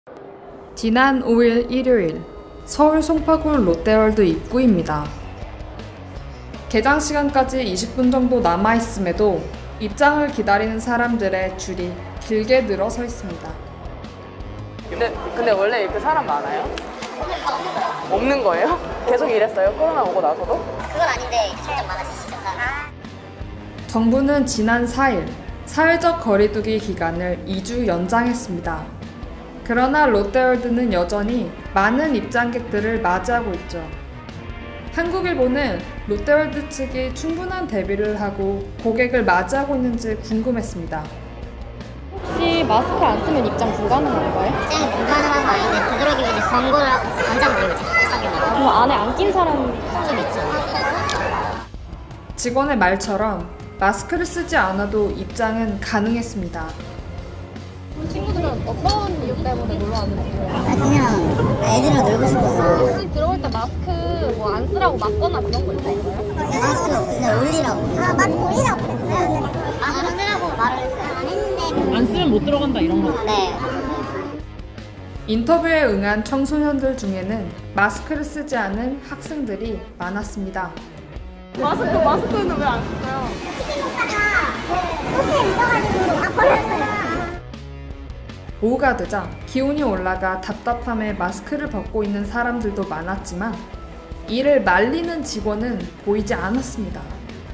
지난 5일 일요일 서울 송파구 롯데월드 입구입니다. 개장 시간까지 20분 정도 남아있음에도 입장을 기다리는 사람들의 줄이 길게 늘어서 있습니다. 근데 원래 이렇게 사람 많아요? 없는 거예요? 계속 이랬어요? 코로나 오고 나서도? 그건 아닌데 이제 점점 많아지시죠. 정부는 지난 4일 사회적 거리두기 기간을 2주 연장했습니다. 그러나 롯데월드는 여전히 많은 입장객들을 맞이하고 있죠. 한국일보는 롯데월드 측이 충분한 대비를 하고 고객을 맞이하고 있는지 궁금했습니다. 혹시 마스크 안 쓰면 입장 불가능한가요? 입장이 불가능한 거 아닌데 되도록이면 이제 권고를 하고 권장드리고 착용을. 그럼 안에 안 낀 사람 좀 있죠. 직원의 말처럼 마스크를 쓰지 않아도 입장은 가능했습니다. 친구들은 어떤 이유 때문에 놀러 왔는데요? 그냥 애들이랑 놀고 싶어서. 혹시 들어올 때 마스크 뭐 안 쓰라고 맞거나 그런 거 있어요? 마스크 그냥 올리라고. 마스크 올리라고 그랬어요. 마스크 쓰라고 말을 안 했는데. 안 쓰면 못 들어간다 이런 거. 네. 인터뷰에 응한 청소년들 중에는 마스크를 쓰지 않은 학생들이 많았습니다. 마스크는 왜 안 써요? 오후가 되자 기온이 올라가 답답함에 마스크를 벗고 있는 사람들도 많았지만 이를 말리는 직원은 보이지 않았습니다.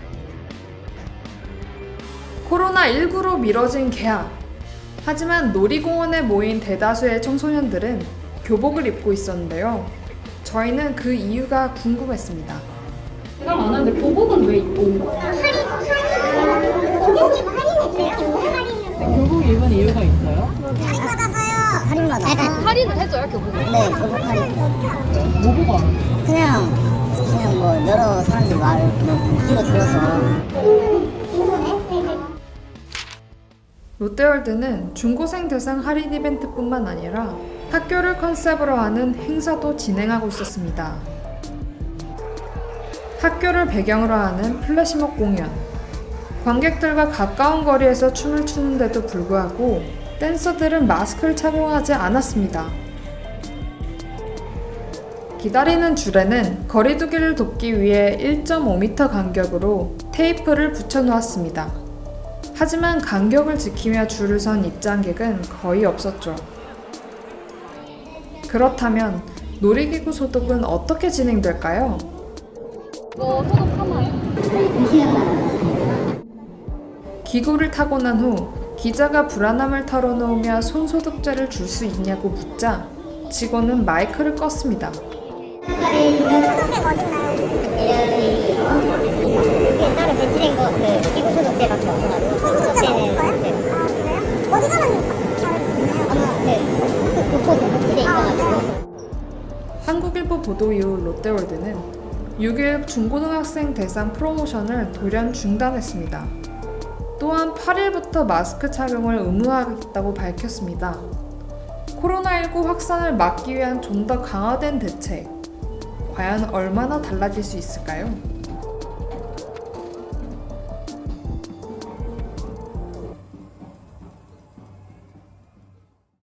코로나19로 미뤄진 개학. 하지만 놀이공원에 모인 대다수의 청소년들은 교복을 입고 있었는데요. 저희는 그 이유가 궁금했습니다. 제가 많았는데 교복은 왜 입고 온 거예요? 교복 입은 이유가 있어요? 할인받아서요. 할인을 해줘요, 교복을? 네, 교복 할인. 뭐가? 그냥 뭐 여러 사람들 말을 귀로 들어서. 롯데월드는 중고생 대상 할인 이벤트뿐만 아니라 학교를 컨셉으로 하는 행사도 진행하고 있었습니다. 학교를 배경으로 하는 플래시몹 공연, 관객들과 가까운 거리에서 춤을 추는데도 불구하고 댄서들은 마스크를 착용하지 않았습니다. 기다리는 줄에는 거리두기를 돕기 위해 1.5m 간격으로 테이프를 붙여놓았습니다. 하지만 간격을 지키며 줄을 선 입장객은 거의 없었죠. 그렇다면 놀이기구 소독은 어떻게 진행될까요? 소독하나요? 기구를 타고 난 후 기자가 불안함을 털어놓으며 손소독제를 줄 수 있냐고 묻자 직원은 마이크를 껐습니다. 옛날에 배치된 거 기구 소독제밖에 없어가지고 소독제는 어디 가면 곳곳에 배치돼 있어가지고. 한국일보 보도 이후 롯데월드는 6일 중고등학생 대상 프로모션을 돌연 중단했습니다. 또한 8일부터 마스크 착용을 의무화하겠다고 밝혔습니다. 코로나19 확산을 막기 위한 좀 더 강화된 대책, 과연 얼마나 달라질 수 있을까요?